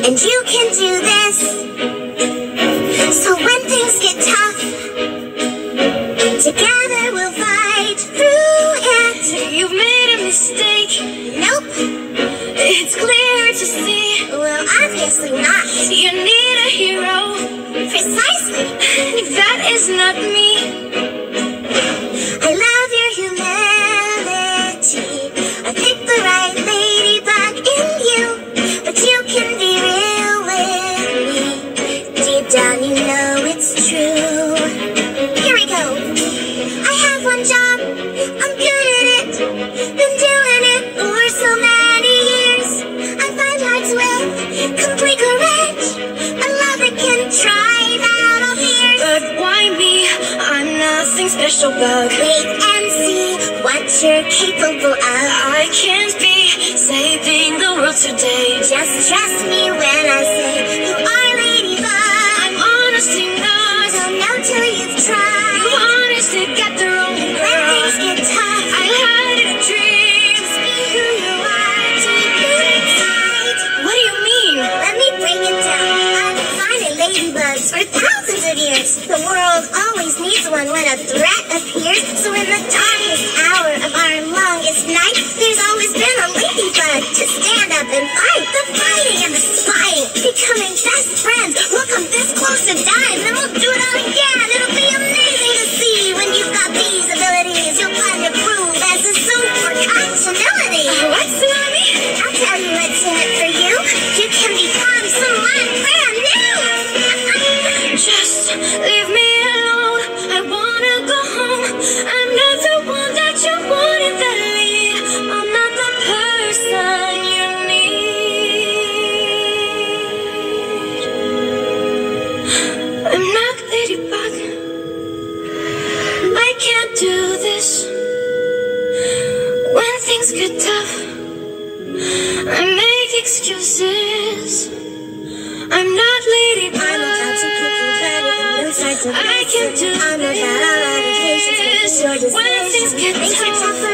and you can do this. So when things get tough, together we'll fight through it. You've made a mistake. Nope. It's clear to see. Well, obviously not. You need a hero. Precisely. That is not me. I love your humanity. I picked the right ladybug in you, but you can be real with me. Deep down you know it's true. Here we go. I have one job. I'm good at it. Been doing it for so many years. I find hearts with complete courage. A love that can drive out all fears. But why me? I'm nothing special, bug. Wait and see what you're capable of. I can't be saving the world today. Just trust me when I say you are Ladybug. I'm honestly not. Don't know till you've tried. You honestly get the wrong girl. When things get tough, I had a dream. Just be who you are, deep inside. What do you mean? Let me break it down. I've been finding ladybugs for thousands of years. The world always needs one when a threat appears. So in the darkest hour of our longest night, there's always been a ladybug to stand up and fight. The fighting and the spying, becoming best friends. We'll come this close to dying, then we'll do it all again. It'll be amazing to see when you've got these abilities. You'll find your groove as a super continuity. What, Tsunami? I'll tell you what's in it for you. You can become someone brand new. Just leave me alone. I wanna go home. I'm not the one that you wanted to lead. I'm not the person you need. I'm not Ladybug. I can't do this. When things get tough, I make excuses. I'm not Ladybug. I'm about to cook you better. I can't do this. I'm about all our vacations. When things get tough,